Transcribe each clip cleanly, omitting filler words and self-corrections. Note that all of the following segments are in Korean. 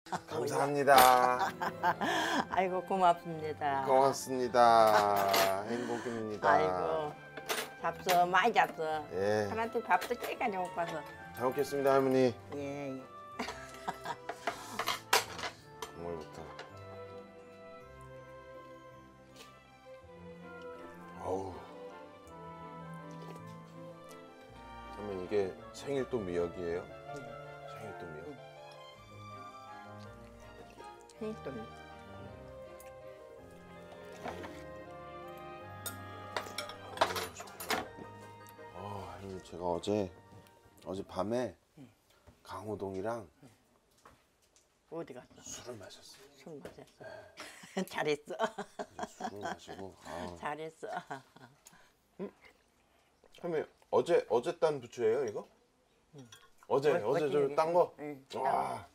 감사합니다. 아이고 고맙습니다. 고맙습니다. 행복입니다. 아이고 잡숴 많이 잡숴. 예. 하나한테 밥도 깨까지 못 가서. 잘 먹겠습니다, 할머니. 예. 국물부터. 어우. 그러면 이게 생일도 미역이에요? 생일도 미역. 생일도 할머니 제가 어젯밤에 강호동이랑 어디 갔어? 술을 마셨어요. 술 마셨어. 잘했어. 술을 마시고. 잘했어. 할머니 어제 딴 부추예요 이거? 어제 저 딴 거? 응. 와.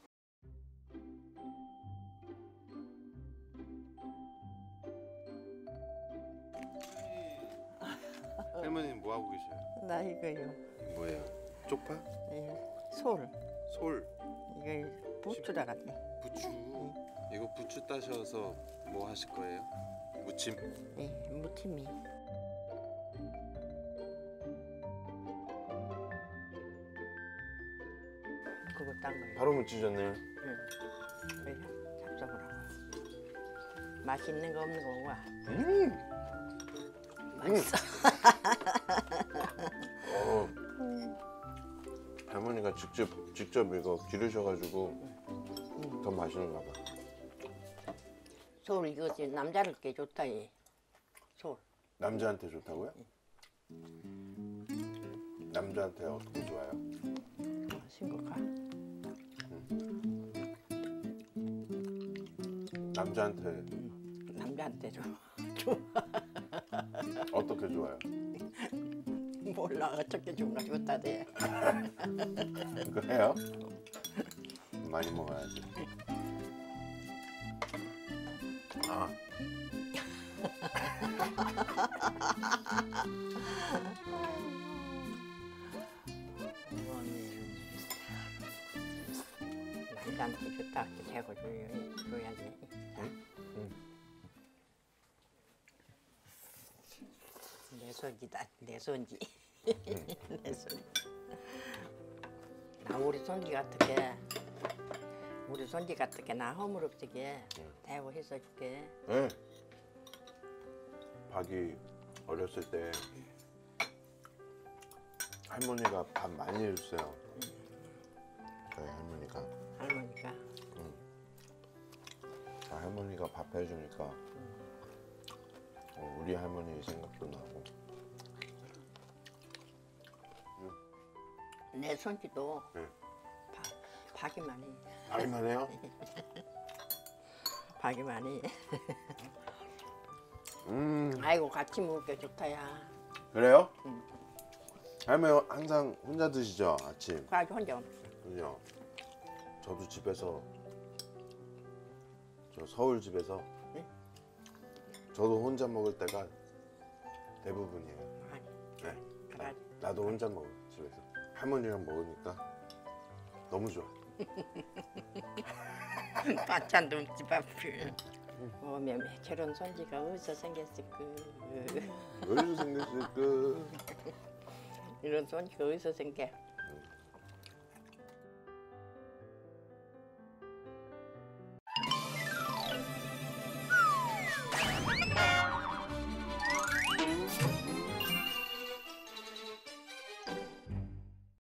할머니는 뭐 하고 계셔요? 나 이거요. 뭐예요? 쪽파? 솔. 솔, 이거 부추다 같네. 부추. 이거 부추 따셔서 뭐 하실 거예요? 무침? 무침이. 그거 딴 거예요. 바로 무치셨네요. 그래서 잡숴보라고. 맛있는 거 없는 거 먹어. 맛있어. 할머니가 직접 이거 기르셔가지고 더 맛있는가 봐. 솔 이거 남자를 게 좋다 이. 솔. 남자한테 좋다고요? 남자한테 어떻게 좋아요? 신고가. 남자한테 줘. 어떻게 좋아요? 몰라 어떻게 좋은가 좋다대. 그래요? 많이 먹어야지. 남자한테 좋다 대고 줘야지. 내 손지다 내 손지. 내 손. 나 우리 손지 같게 나 허물없게 대고 해서 줄게. 네. 박이 어렸을 때 할머니가 밥 많이 해줬어요. 저희 할머니가. 할머니가 밥 해주니까 우리 할머니 생각도 나고. 내 손지도 네. 박이 많이. 알만 해요? 박이 많이. 아이고 같이 먹을게 좋다야. 그래요? 할머니 항상 혼자 드시죠 아침? 아주 혼자 없어. 그죠? 저도 집에서 저 서울 집에서 네? 저도 혼자 먹을 때가 대부분이에요. 아니. 네. 그래. 나도 혼자 먹어 집에서. 할머니랑 먹으니까 너무 좋아. 반찬도 없지 밥을. 오면 저런 손지가 어디서 생겼을까? 어디서 생겼을까? 이런 손지가 어디서 생겨?